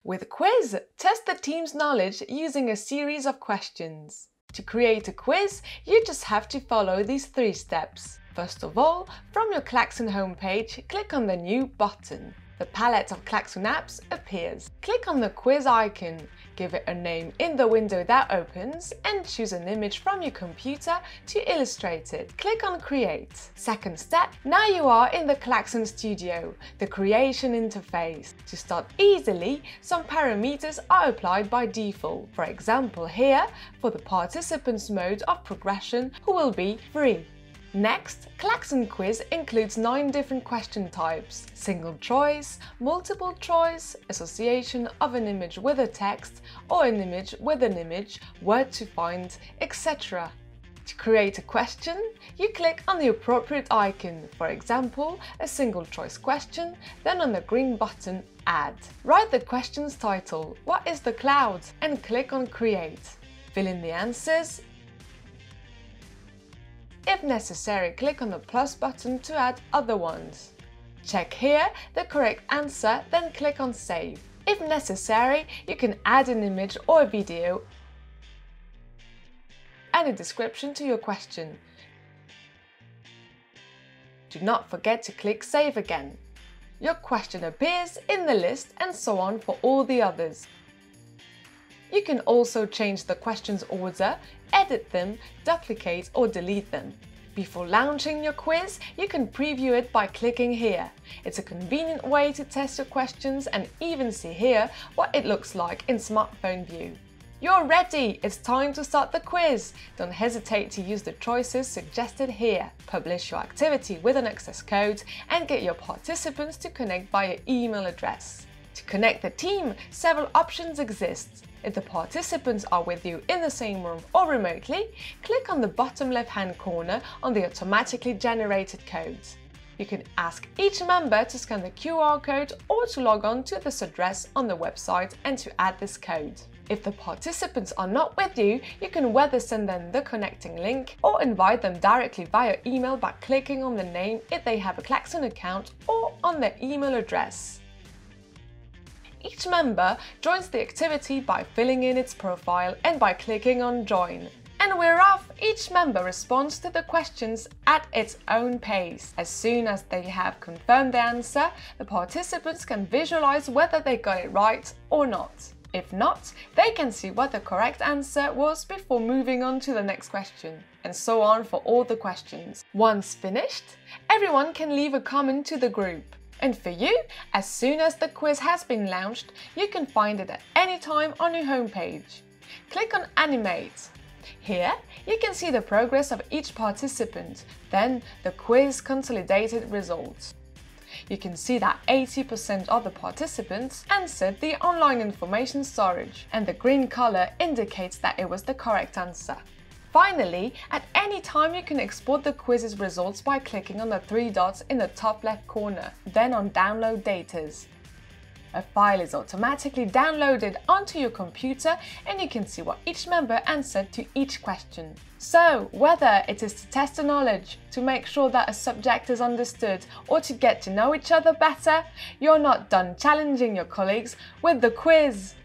With Quiz, test the team's knowledge using a series of questions. To create a quiz, you just have to follow these 3 steps. First of all, from your Klaxoon homepage, click on the New button. The palette of Klaxoon apps appears. Click on the quiz icon, give it a name in the window that opens, and choose an image from your computer to illustrate it. Click on Create. Second step, now you are in the Klaxoon Studio, the creation interface. To start easily, some parameters are applied by default. For example here, for the participants mode of progression, who will be free. Next, Klaxoon Quiz includes 9 different question types: single choice, multiple choice, association of an image with a text or an image with an image, word to find, etc. To create a question, you click on the appropriate icon, for example, a single choice question, then on the green button Add. Write the question's title, What is the cloud? And click on Create. Fill in the answers. If necessary, click on the plus button to add other ones. Check here the correct answer, then click on Save. If necessary, you can add an image or a video and a description to your question. Do not forget to click Save again. Your question appears in the list and so on for all the others. You can also change the question's order, edit them, duplicate or delete them. Before launching your quiz, you can preview it by clicking here. It's a convenient way to test your questions and even see here what it looks like in smartphone view. You're ready! It's time to start the quiz! Don't hesitate to use the choices suggested here. Publish your activity with an access code and get your participants to connect via email address. To connect the team, several options exist. If the participants are with you in the same room or remotely, click on the bottom left-hand corner on the automatically generated codes. You can ask each member to scan the QR code or to log on to this address on the website and to add this code. If the participants are not with you, you can whether send them the connecting link or invite them directly via email by clicking on the name if they have a Klaxoon account or on their email address. Each member joins the activity by filling in its profile and by clicking on Join. And we're off! Each member responds to the questions at its own pace. As soon as they have confirmed the answer, the participants can visualize whether they got it right or not. If not, they can see what the correct answer was before moving on to the next question, and so on for all the questions. Once finished, everyone can leave a comment to the group. And for you, as soon as the quiz has been launched, you can find it at any time on your homepage. Click on Animate. Here, you can see the progress of each participant, then the quiz consolidated results. You can see that 80% of the participants answered the online information storage, and the green color indicates that it was the correct answer. Finally, at any time you can export the quiz's results by clicking on the 3 dots in the top left corner, then on Download Datas. A file is automatically downloaded onto your computer and you can see what each member answered to each question. So, whether it is to test the knowledge, to make sure that a subject is understood, or to get to know each other better, you're not done challenging your colleagues with the quiz!